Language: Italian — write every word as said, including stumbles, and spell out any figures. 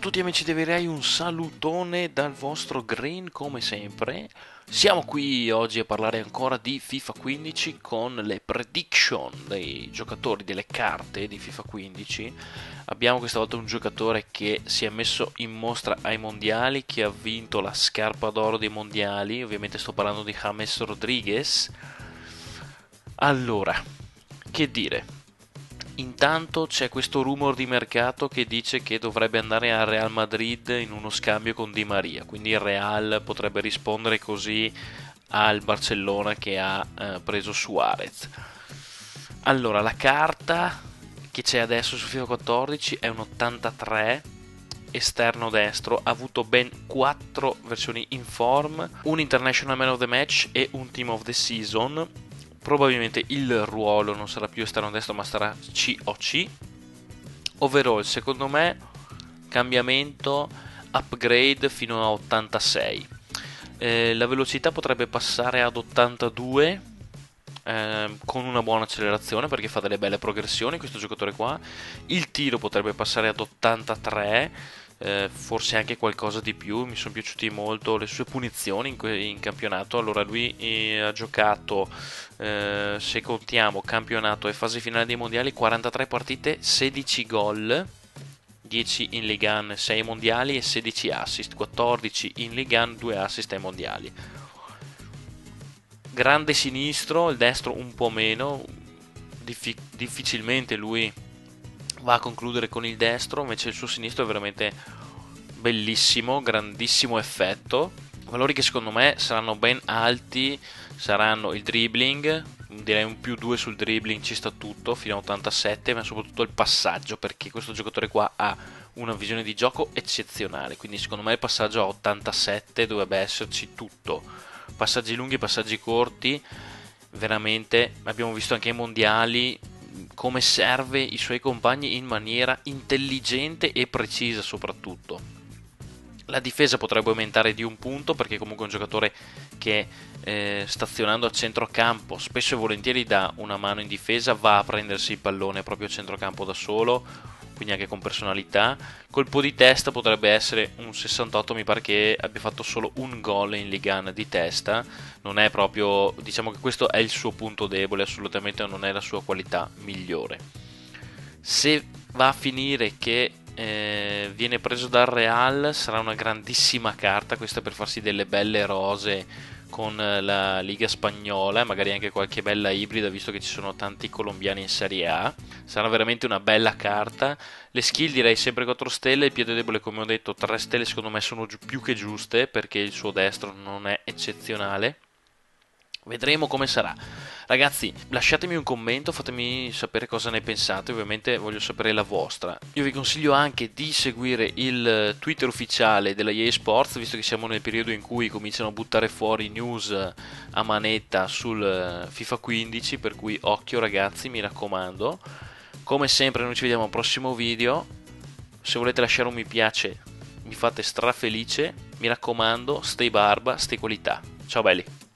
tutti amici di Virei, un salutone dal vostro Green come sempre. Siamo qui oggi a parlare ancora di FIFA quindici con le prediction dei giocatori delle carte di FIFA quindici. Abbiamo questa volta un giocatore che si è messo in mostra ai mondiali, che ha vinto la scarpa d'oro dei mondiali, ovviamente sto parlando di James Rodriguez. Allora, che dire? Intanto c'è questo rumor di mercato che dice che dovrebbe andare al Real Madrid in uno scambio con Di Maria, quindi il Real potrebbe rispondere così al Barcellona che ha eh, preso Suarez. Allora, la carta che c'è adesso su FIFA quattordici è un ottantatré esterno destro, ha avuto ben quattro versioni in form, un International Man of the Match e un Team of the Season. Probabilmente il ruolo non sarà più esterno destro ma sarà C O C. Overall secondo me cambiamento, upgrade fino a ottantasei. Eh, la velocità potrebbe passare ad ottantadue eh, con una buona accelerazione perché fa delle belle progressioni questo giocatore qua. Il tiro potrebbe passare ad ottantatré, eh, forse anche qualcosa di più. Mi sono piaciuti molto le sue punizioni in, in campionato. Allora lui eh, ha giocato, eh, se contiamo campionato e fase finale dei mondiali, quarantatré partite, sedici gol, dieci in Ligue uno, sei mondiali e sedici assist, quattordici in Ligue uno, due assist ai mondiali. Grande sinistro, il destro un po' meno, diffi- difficilmente lui va a concludere con il destro, invece il suo sinistro è veramente bellissimo, grandissimo effetto. Valori che secondo me saranno ben alti saranno il dribbling, direi un più due sul dribbling, ci sta tutto fino a ottantasette, ma soprattutto il passaggio, perché questo giocatore qua ha una visione di gioco eccezionale, quindi secondo me il passaggio a ottantasette dovrebbe esserci tutto, passaggi lunghi, passaggi corti. Veramente abbiamo visto anche ai mondiali come serve i suoi compagni in maniera intelligente e precisa soprattutto. La difesa potrebbe aumentare di un punto perché comunque è un giocatore che eh, stazionando a centrocampo spesso e volentieri dà una mano in difesa, va a prendersi il pallone proprio a centrocampo da solo, quindi anche con personalità. Colpo di testa potrebbe essere un sessantotto, mi pare che abbia fatto solo un gol in Ligue uno di testa, non è proprio, diciamo che questo è il suo punto debole, assolutamente non è la sua qualità migliore. Se va a finire che eh, viene preso dal Real sarà una grandissima carta questa per farsi delle belle rose con la Liga Spagnola e magari anche qualche bella ibrida, visto che ci sono tanti colombiani in Serie A. Sarà veramente una bella carta. Le skill direi sempre quattro stelle, il piede debole come ho detto tre stelle secondo me sono più che giuste perché il suo destro non è eccezionale. Vedremo come sarà. Ragazzi, lasciatemi un commento, fatemi sapere cosa ne pensate, ovviamente voglio sapere la vostra. Io vi consiglio anche di seguire il Twitter ufficiale della E A Sports, visto che siamo nel periodo in cui cominciano a buttare fuori news a manetta sul FIFA quindici, per cui occhio ragazzi, mi raccomando. Come sempre noi ci vediamo al prossimo video, se volete lasciare un mi piace mi fate strafelice, mi raccomando, stay barba, stay qualità. Ciao belli!